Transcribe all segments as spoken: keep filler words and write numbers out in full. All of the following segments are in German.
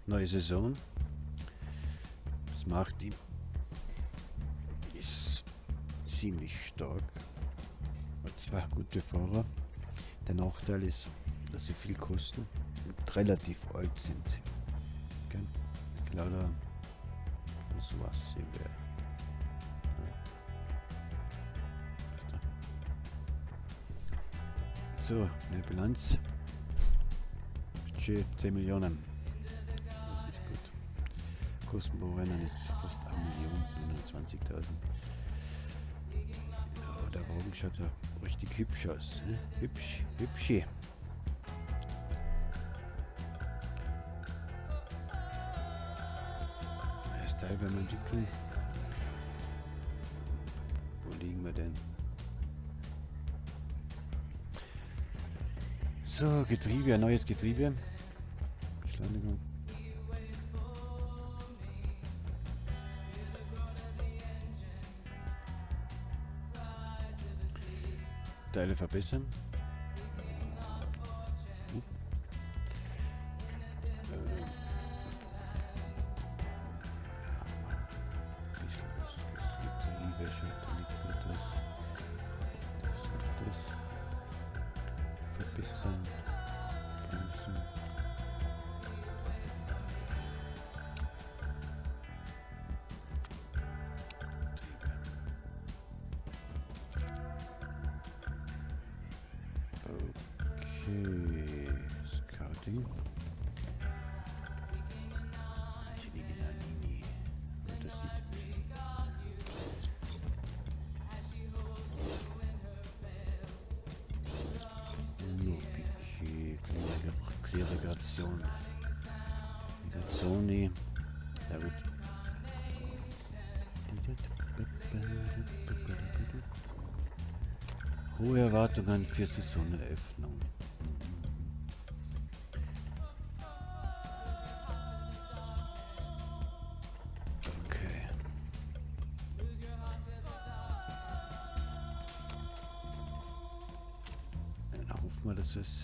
neue Saison. Das Marktteam ist ziemlich stark. Hat zwei gute Fahrer. Der Nachteil ist, dass sie viel kosten und relativ alt sind. Okay. Lauter so was hier wäre. So, eine Bilanz. Budget zehn Millionen. Das ist gut. Kosten pro Rennen ist fast eine Million, neunhundertzwanzigtausend. Ja, der Wagen schaut ja richtig hübsch aus. Ne? Hübsch, hübsche. Das Teil werden wir entwickeln. Wo liegen wir denn? So, Getriebe, ein neues Getriebe. Beschleunigung. Teile verbessern. Uh. Äh. Ein bisschen was. Das Getriebe schaut da nicht gut aus. Das und das. Verbessern, bremsen. Okay, Scouting. Das sieht Klerigation. Sony. Ja gut. Hohe Erwartungen für Saisoneröffnung. Okay. Dann hoffen wir, dass es...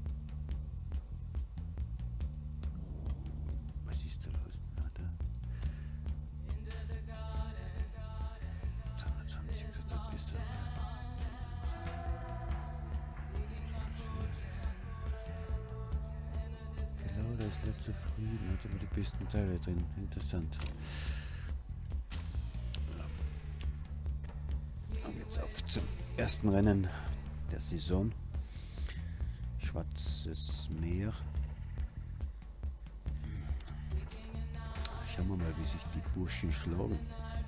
ist nicht zufrieden, hat aber die besten Teile drin. Interessant. Und jetzt auf zum ersten Rennen der Saison. Schwarzes Meer. Schauen wir mal, wie sich die Burschen schlagen.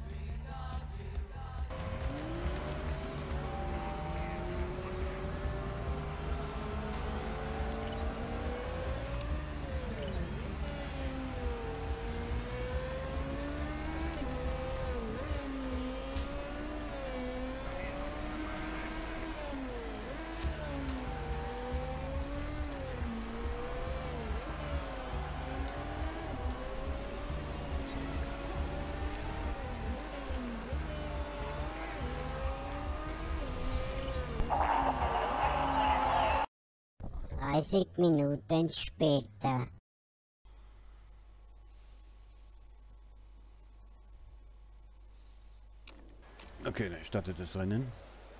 dreißig Minuten später. Okay, dann startet das Rennen.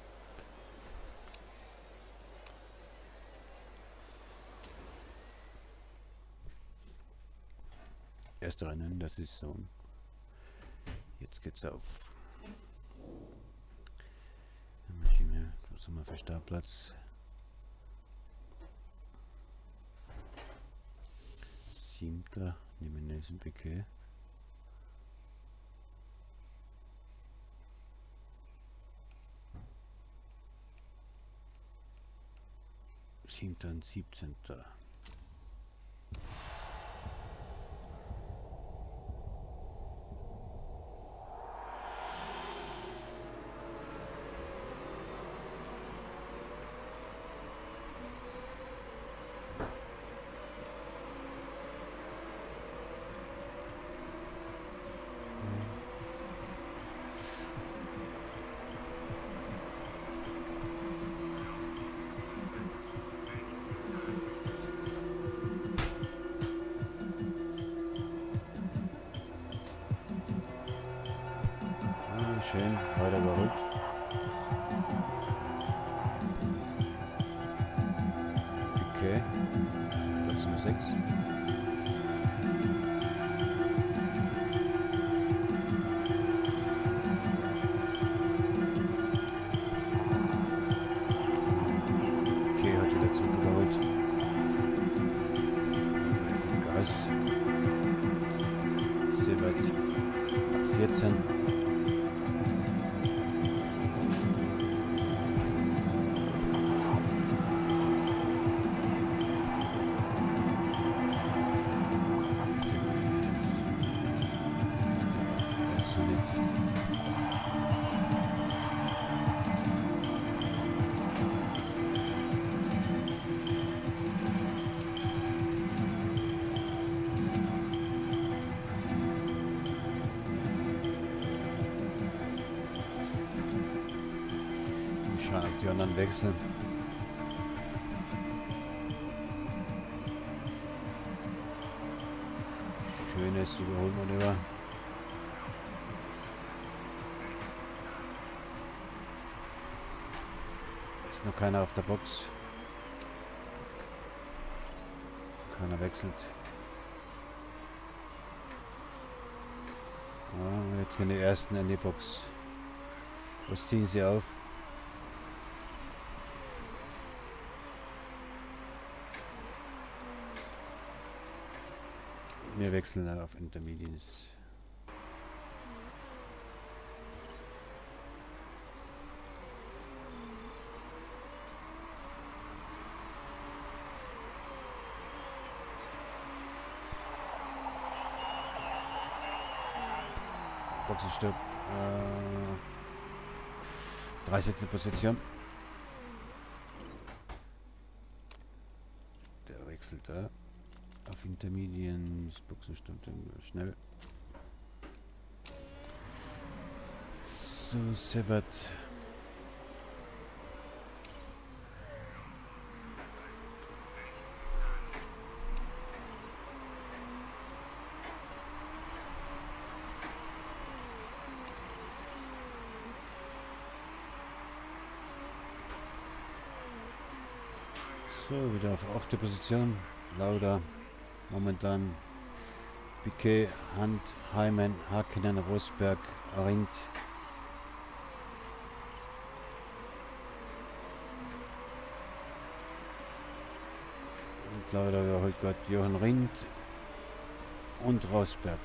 Erste Rennen der Saison. Jetzt geht's auf. Was haben wir für Startplatz? Siebter, nehmen Nelson Piquet. Siebter und siebzehnter. schön, leider überholt. Okay, Platz Nummer sechs. Okay, hat wieder zurück überholt. Gas. Sebert vierzehn. Schauen, ob die anderen wechseln. Schönes Überholmanöver. Ist noch keiner auf der Box. Keiner wechselt. Ja, jetzt gehen die ersten in die Box. Was ziehen sie auf? Wir wechseln auf Intermediates. Boxenstopp. Äh, dreißigste Position. Der wechselt da. Auf Intermediates, Boxenstopp, schnell. So, Sebert. So, wieder auf achte Position. Lauda. Momentan Piquet, Hunt, Hyman, Hakkinen, Rosberg, Rindt. Und Lauda überholt gerade Jochen Rindt und Rosberg.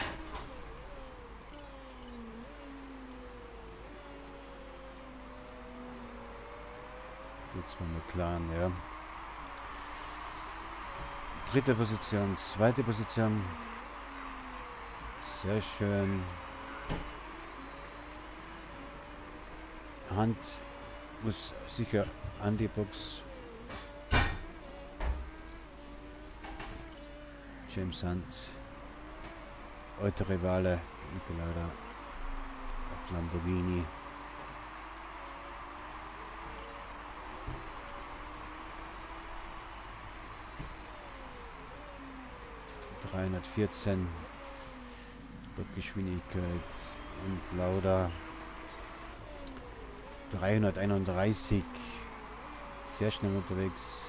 Jetzt mal McLaren, ja. Dritte Position, zweite Position. Sehr schön. Hand muss sicher an die Box. James Hunt. Alter Rivale. Nicolauda auf Lamborghini. dreihundertvierzehn Topgeschwindigkeit und Lauda dreihunderteinunddreißig, sehr schnell unterwegs.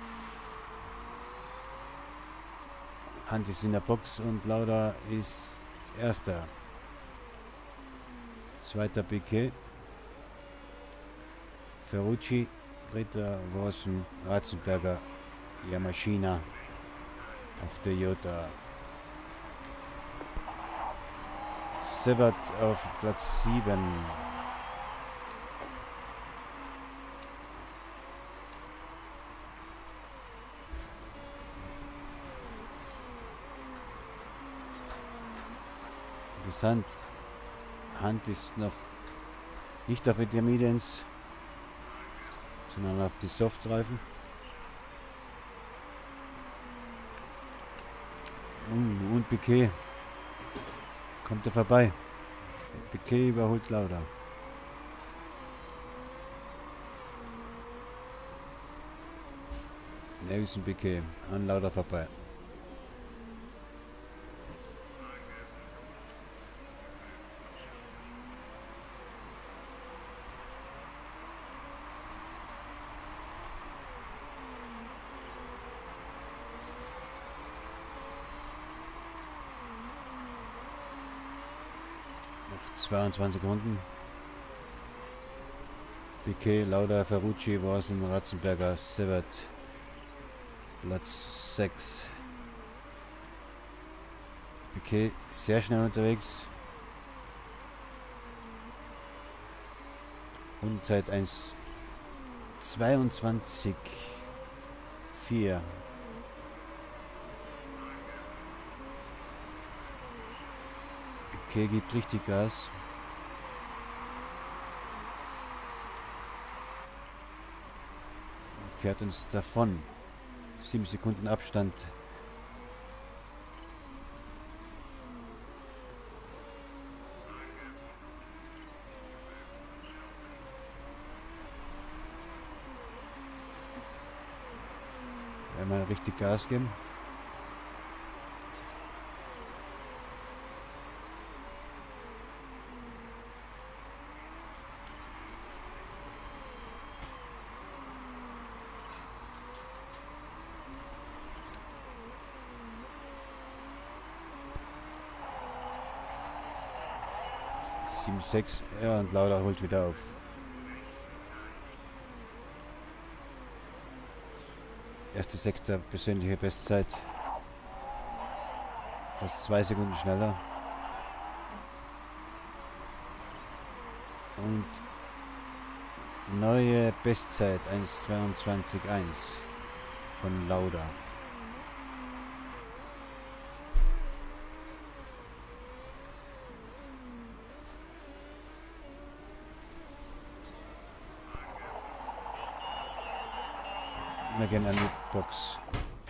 Hunt ist in der Box und Lauda ist erster. Zweiter Piquet, Ferrucci, dritter Vossen, Ratzenberger, Yamashina auf Toyota. Sebert auf Platz sieben. Interessant. Hand ist noch nicht auf Intermediates, sondern auf die Softreifen. Uh, und Piquet. Kommt er vorbei. Piquet überholt Lauda. Nelson Piquet an Lauda vorbei. zweiundzwanzig Runden. Piquet, Lauda, Ferrucci, Vossen, Ratzenberger, Sewert. Platz sechs. Piquet sehr schnell unterwegs. Rundenzeit eins zweiundzwanzig vier. Piquet gibt richtig Gas. Und fährt uns davon. sieben Sekunden Abstand. Wenn wir richtig Gas geben. sieben sechs, ja, und Lauda holt wieder auf. Erste Sechster persönliche Bestzeit. Fast zwei Sekunden schneller. Und neue Bestzeit eins zweiundzwanzig eins von Lauda. Wir gehen an die Box.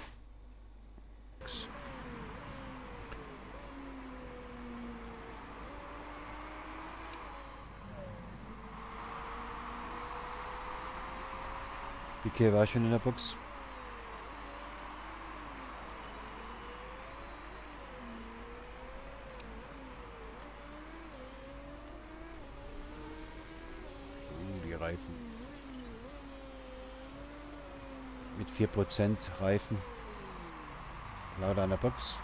Piquet war schon in der Box. Uh, die Reifen. Mit vier Prozent Reifen. Lauda an der Box.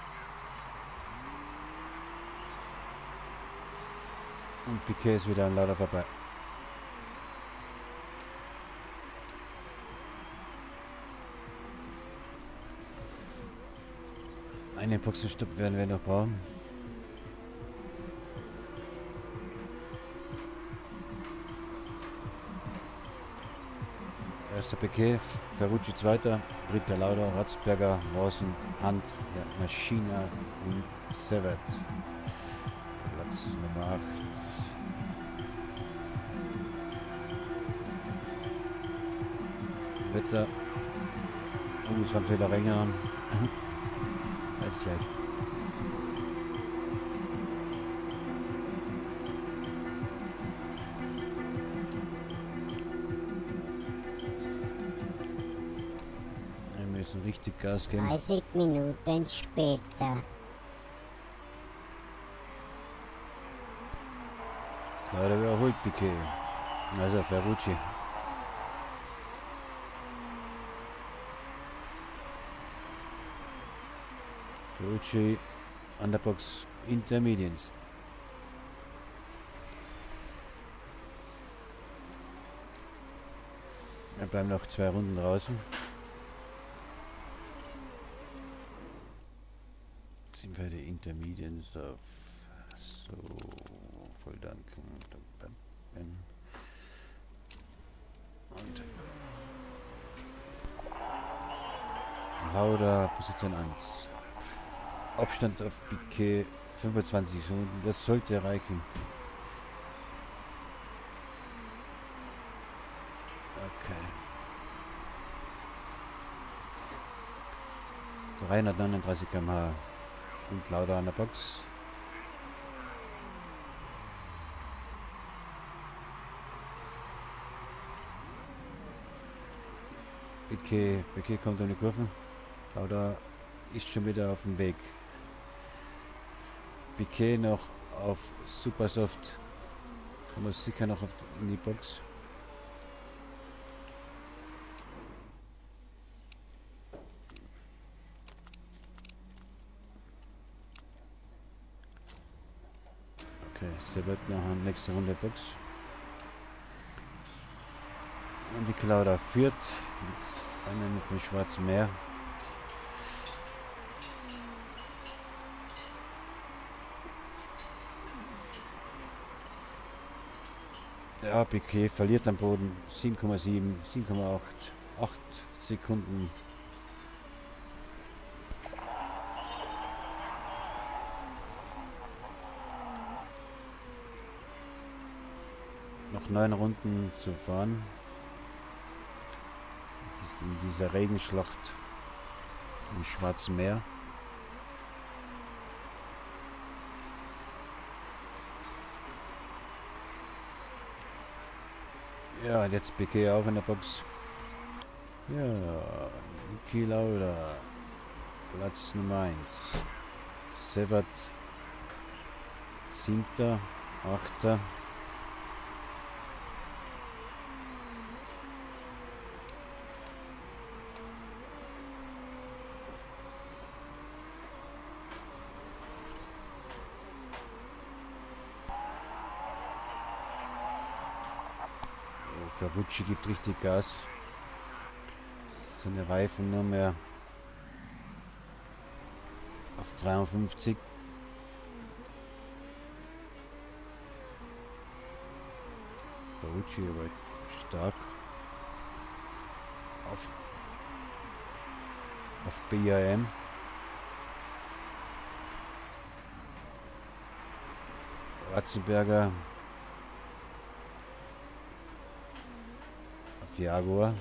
Und Piquet ist wieder an Lauda vorbei. Einen Boxenstopp werden wir noch brauchen. Erster Piquet, Ferrucci zweiter, dritter Lauda, Ratzenberger, Vossen, Hand, ja, Maschina und Sewert. Platz Nummer acht. Wetter. Oh, es waren Fehler Rängern. Alles leicht. Wir müssen richtig Gas geben. dreißig Minuten später. Leider überholt Piquet. Also Ferrucci. Ferrucci an der Box Intermediates. Wir bleiben noch zwei Runden draußen. Sind wir die Intermediates auf so voll danken. Und Lauda Position eins. Abstand auf Piquet fünfundzwanzig Sekunden, das sollte reichen. Okay. dreihundertneununddreißig Kilometer pro Stunde und Lauda an der Box. Piquet, Piquet kommt um die Kurven. Lauda ist schon wieder auf dem Weg. Piquet noch auf Supersoft. Da muss sicher noch auf, in die Box. Okay, Sebat noch nächste Runde Box. Und die Klauda führt. Einen von Schwarzem Meer. Ja, Piquet verliert am Boden. sieben Komma sieben, sieben Komma acht, acht Sekunden. Noch neun Runden zu fahren. Das ist in dieser Regenschlacht im Schwarzen Meer. Ja, und jetzt Piquet auch in der Box. Ja, Niki Lauda, Platz Nummer eins. Sevat, siebter, achter. Ferrucci gibt richtig Gas. Seine Reifen nur mehr auf dreiundfünfzig. Ferrucci aber stark. Auf, auf B A M. Ratzenberger auf Jaguar.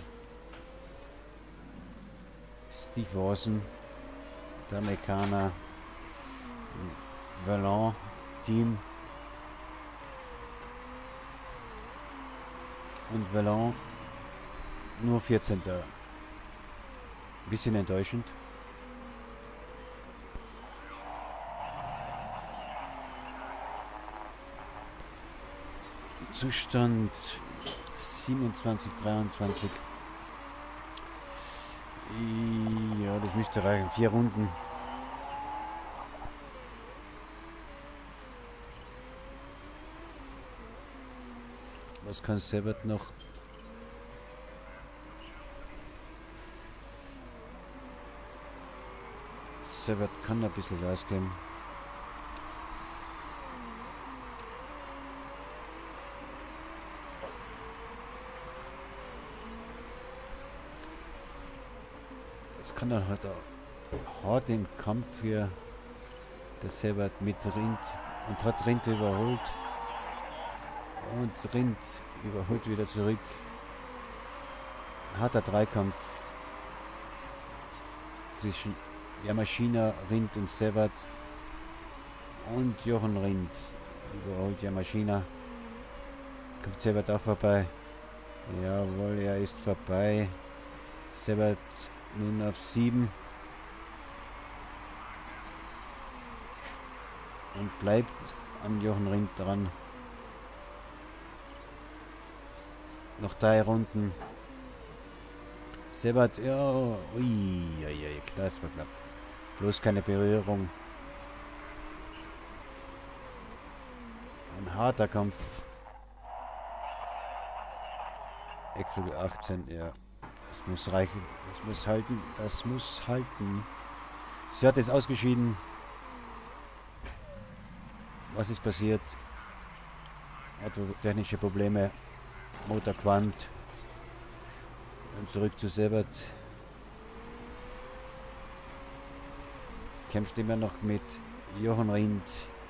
Steve Lawson, der Amerikaner, Vallon Team und Vallon nur vierzehnter. Bisschen enttäuschend. Zustand siebenundzwanzig, dreiundzwanzig. Ja, das müsste reichen. Vier Runden. Was kann Sebat noch? Sebat kann ein bisschen Gas geben. Das kann dann halt auch hart im Kampf für das Sebat mit Rind und hat Rind überholt und Rind überholt wieder zurück. Harter Dreikampf zwischen Yamashina, Rind und Sebat und Jochen Rind überholt Yamashina. Kommt Sebat auch vorbei? Jawohl, er ist vorbei. Sebat nun auf sieben und bleibt an Jochen Rind dran. Noch drei Runden. Sebat, ja, ui, ja, ja, das war knapp. Bloß keine Berührung. Ein harter Kampf. Eckflügel achtzehn, ja. Das muss reichen. Das muss halten. Das muss halten. Sört ist ausgeschieden. Was ist passiert? Hat technische Probleme. Motor qualmt. Und zurück zu Sebat. Kämpft immer noch mit Jochen Rind.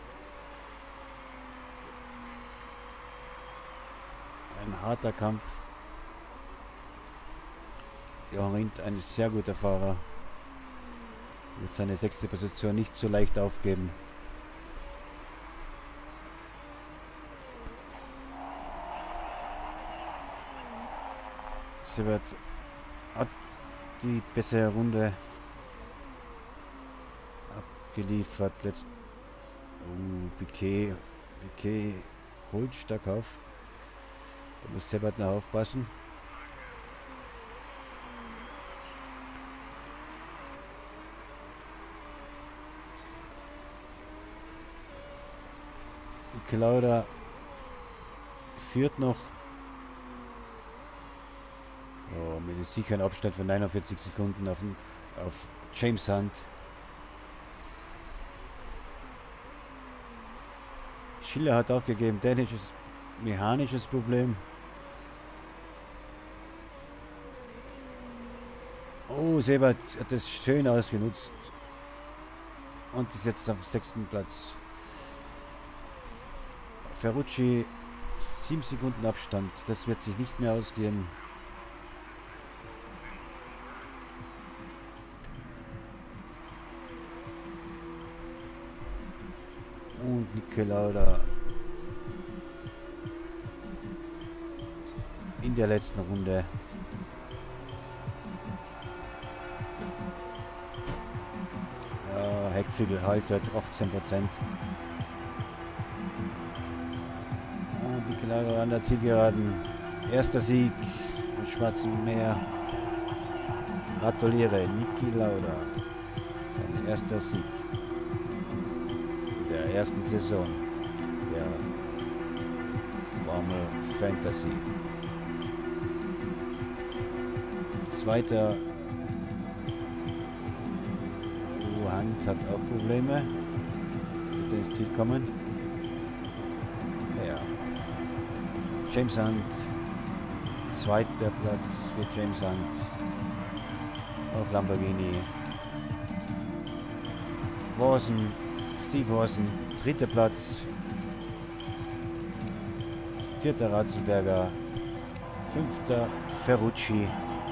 Ein harter Kampf. Jochen Rind, ein sehr guter Fahrer. Wird seine sechste Position nicht so leicht aufgeben. Sebat hat die bessere Runde abgeliefert. Letzt uh, Piquet, Piquet holt stark auf. Da muss Sebat noch aufpassen. Niki Lauda führt noch. Oh, mit einem sicheren Abstand von neunundvierzig Sekunden auf, den, auf James Hunt. Schiller hat aufgegeben, technisches, mechanisches Problem. Oh, Sebert hat das schön ausgenutzt. Und ist jetzt auf dem sechsten Platz. Ferrucci, sieben Sekunden Abstand. Das wird sich nicht mehr ausgehen. Und Niki Lauda in der letzten Runde. Ja, Heckflügel haltet achtzehn Prozent. Und Niki Lauda an der Zielgeraden. Erster Sieg mit Schwarzem Meer. Gratuliere, Niki Lauda. Sein erster Sieg der ersten Saison der Formel Fantasy. Zweiter Hunt hat auch Probleme. Wird ins Ziel kommen. Ja. James Hunt. Zweiter Platz für James Hunt auf Lamborghini. Lawson, Steve Lawson, dritter Platz. Vierter Ratzenberger. Fünfter Ferrucci.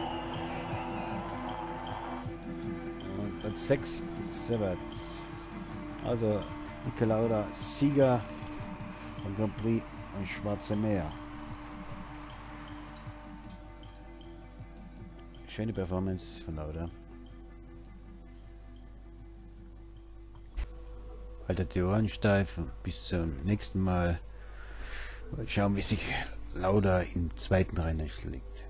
Und Platz sechs Sebert. Also Niki Lauda, Sieger vom Grand Prix und Schwarze Meer. Schöne Performance von Lauda. Haltet die Ohren steif und bis zum nächsten Mal. Mal schauen, wie sich Lauda im zweiten Rennen schlägt.